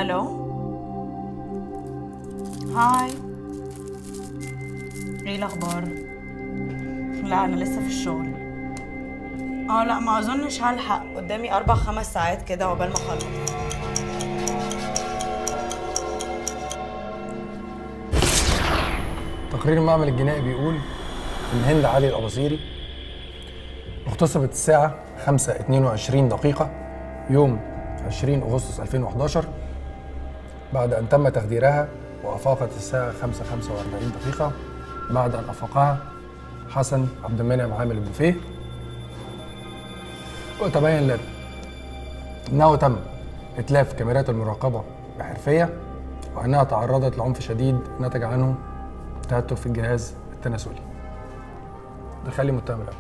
الو. هاي. ايه الاخبار؟ لا انا لسه في الشغل. لا ما اظنش هلحق، قدامي 4-5 ساعات كده عقبال ما اخلص. تقرير المعمل الجنائي بيقول ان هند علي الاباصيري اغتصبت الساعة 5:22 يوم 20 أغسطس 2011 بعد أن تم تخديرها، وأفاقت الساعة 5:45 بعد أن أفاقها حسن عبد المنعم عامل البوفيه. وتبين لنا أنه تم إتلاف كاميرات المراقبة بحرفية، وأنها تعرضت لعنف شديد نتج عنه تهتك في الجهاز التناسلي. دخلي متهم الأول.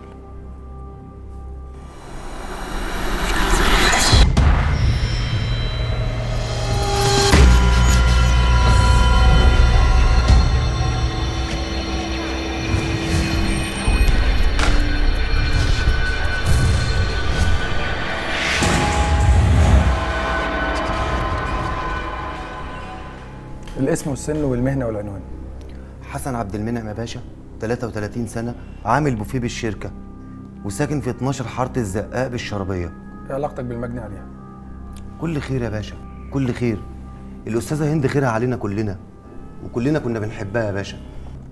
الاسم والسن والمهنة والعنوان. حسن عبد المنعم يا باشا، 33 سنة، عامل بوفيه بالشركة، وساكن في 12 حارة الزقاق بالشربية. ايه علاقتك بالمجني عليها؟ كل خير يا باشا، كل خير. الأستاذة هند خيرها علينا كلنا، وكلنا كنا بنحبها يا باشا.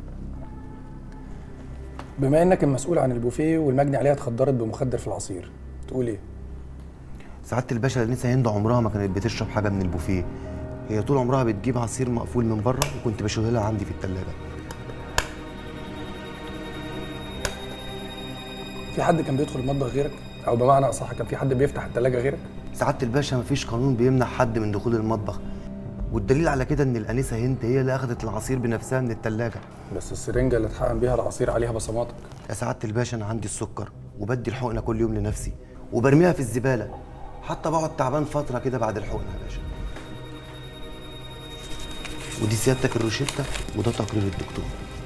بما انك المسؤول عن البوفيه والمجني عليها اتخدرت بمخدر في العصير، تقول ايه؟ سعادة الباشا، الأنسة هند عمرها ما كانت بتشرب حاجة من البوفيه. هي طول عمرها بتجيب عصير مقفول من بره، وكنت بشوه لها عندي في التلاجة. في حد كان بيدخل المطبخ غيرك؟ او بمعنى اصح كان في حد بيفتح التلاجة غيرك؟ سعادة الباشا، مفيش قانون بيمنع حد من دخول المطبخ، والدليل على كده ان الأنسة هند هي اللي اخذت العصير بنفسها من التلاجة. بس السرنجة اللي اتحقن بيها العصير عليها بصماتك. يا سعادة الباشا، انا عندي السكر، وبدي الحقنة كل يوم لنفسي، وبرميها في الزبالة، حتى بقعد تعبان فترة كده بعد الحقنة يا باشا. ودي سيادتك الروشتة، وده تقرير الدكتور.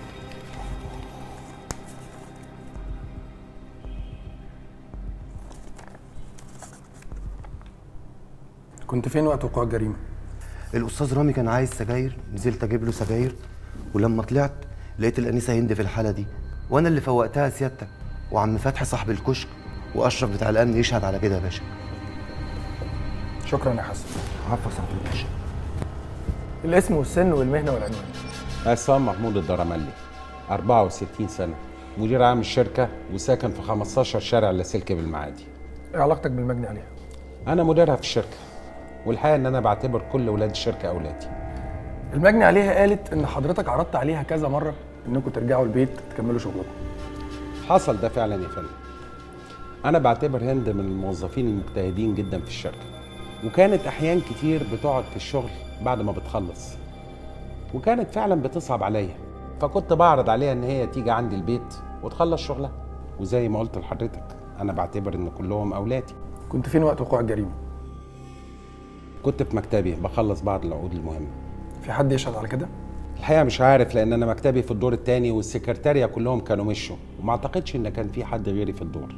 كنت فين وقت وقوع الجريمة؟ الأستاذ رامي كان عايز سجاير، نزلت أجيب له سجاير، ولما طلعت لقيت الأنسة هند في الحالة دي، وأنا اللي فوقتها سيادتك، وعم فتحي صاحب الكشك وأشرف بتاع الأمن يشهد على كده يا باشا. شكرا يا حسن. عفوا سعادة الباشا. الاسم والسن والمهنة والعنوان. عصام محمود الدرملي، 64 سنة، مدير عام الشركة، وساكن في 15 شارع لاسلكي بالمعادي. ايه علاقتك بالمجني عليها؟ أنا مديرها في الشركة، والحقيقة إن أنا بعتبر كل ولاد الشركة أولادي. المجني عليها قالت إن حضرتك عرضت عليها كذا مرة إنكم ترجعوا البيت تكملوا شغلكم. حصل ده فعلا يا فندم. أنا بعتبر هند من الموظفين المجتهدين جدا في الشركة، وكانت أحيان كتير بتقعد في الشغل بعد ما بتخلص، وكانت فعلا بتصعب عليا، فكنت بعرض عليها إن هي تيجي عندي البيت وتخلص شغلها، وزي ما قلت لحضرتك أنا بعتبر إن كلهم أولادي. كنت فين وقت وقوع الجريمة؟ كنت في مكتبي بخلص بعض العقود المهمة. في حد يشهد على كده؟ الحقيقة مش عارف، لأن أنا مكتبي في الدور الثاني والسكرتارية كلهم كانوا مشوا، وما أعتقدش إن كان في حد غيري في الدور.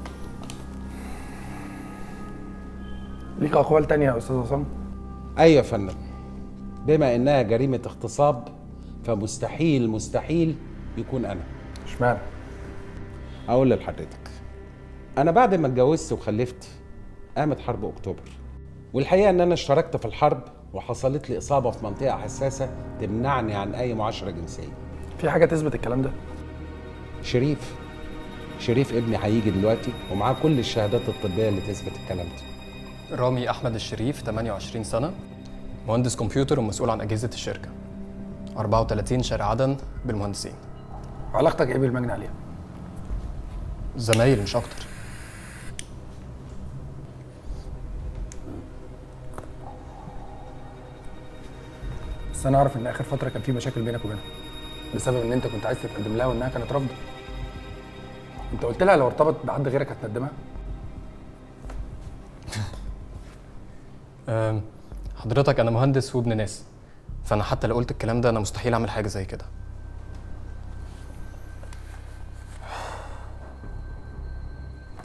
ليك أقوال تانية يا أستاذ عصام؟ أيوة يا فندم. بما إنها جريمة اغتصاب فمستحيل مستحيل يكون أنا. اشمعنى؟ أقول لحضرتك، أنا بعد ما اتجوزت وخلفت قامت حرب أكتوبر، والحقيقة إن أنا اشتركت في الحرب وحصلت لي إصابة في منطقة حساسة تمنعني عن أي معاشرة جنسية. في حاجة تثبت الكلام ده؟ شريف ابني هيجي دلوقتي ومعاه كل الشهادات الطبية اللي تثبت الكلام ده. رامي أحمد الشريف، 28 سنة، مهندس كمبيوتر ومسؤول عن أجهزة الشركة، 34 شارع عدن بالمهندسين. علاقتك إيه بالمجني عليها؟ زمايل مش أكتر. بس أنا أعرف إن آخر فترة كان في مشاكل بينك وبينها بسبب إن أنت كنت عايز تتقدم لها وإنها كانت رافضة. أنت قلت لها لو ارتبط بحد غيرك هتندمها؟ حضرتك أنا مهندس وابن ناس، فأنا حتى لو قلت الكلام ده أنا مستحيل أعمل حاجة زي كده.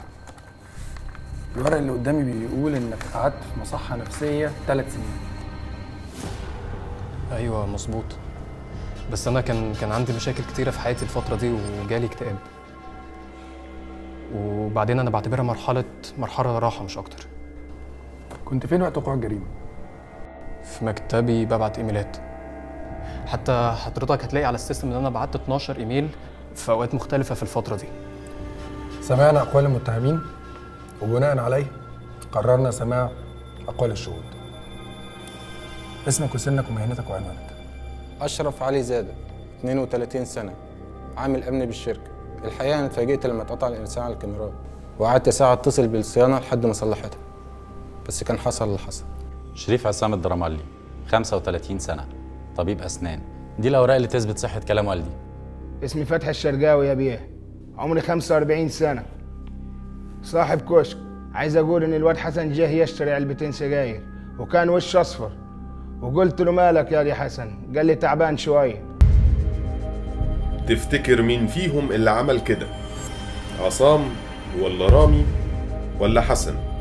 الورق اللي قدامي بيقول إنك قعدت في مصحة نفسية 3 سنين. ايوه مظبوط. بس انا كان عندي مشاكل كتيره في حياتي الفتره دي وجالي اكتئاب. وبعدين انا بعتبرها مرحله راحه مش اكتر. كنت فين وقت وقوع الجريمه؟ في مكتبي ببعت ايميلات. حتى حضرتك هتلاقي على السيستم ان انا بعت 12 ايميل في اوقات مختلفه في الفتره دي. سمعنا اقوال المتهمين وبناء عليه قررنا سماع اقوال الشهود. اسمك وسنك ومهنتك وعنوانك. أشرف علي زادة، 32 سنة، عامل أمن بالشركة. الحقيقة أنا اتفاجئت لما اتقطع الإنسان على الكاميرات، وقعدت ساعة أتصل بالصيانة لحد ما صلحتها، بس كان حصل اللي حصل. شريف عصام الدرمالي، 35 سنة، طبيب أسنان. دي الأوراق اللي تثبت صحة كلام والدي. اسمي فتحي الشرقاوي يا بيه، عمري 45 سنة، صاحب كشك. عايز أقول إن الواد حسن جه يشتري علبتين سجاير وكان وش أصفر، وقلت له مالك يا دي حسن؟ قال لي تعبان شوية. تفتكر مين فيهم اللي عمل كده؟ عصام ولا رامي ولا حسن؟